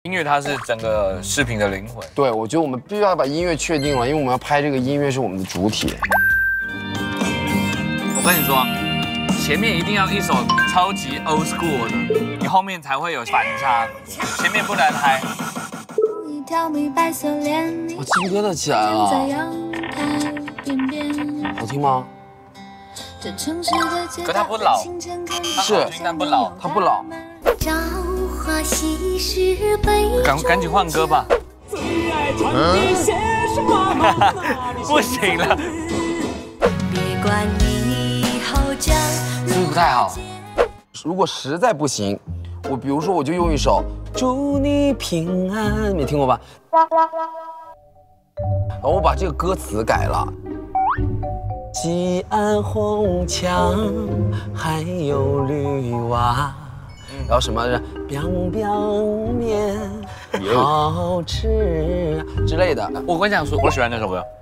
音乐它是整个视频的灵魂。 对，我觉得我们必须要把音乐确定了，因为我们要拍这个音乐是我们的主体。 我跟你说，前面一定要一首超级 old school 的，你后面才会有反差，前面不能嗨。 我鸡皮疙瘩起来了，好听吗？ 可它不老， 是， 但不老， 它不老。 赶紧换歌吧。不行了。是不是不太好？ 如果实在不行，比如说我就用一首《祝你平安》，你听过吧？然后我把这个歌词改了。西安红墙还有绿瓦，然后什么biang biang面好吃之类的。 我跟你讲说，我喜欢那首歌。